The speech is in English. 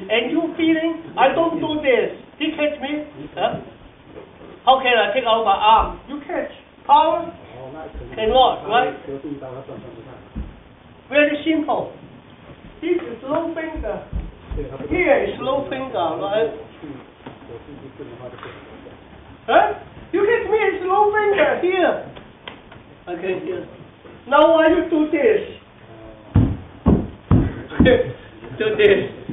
And you feeling, I don't do this. He catch me. Huh? How can I take out my arm? You catch. Power? Cannot, right? Very simple. This is low finger. Here is low finger, right? Huh? You catch me, it's low finger here. Okay, here. Now why you do this? Do this.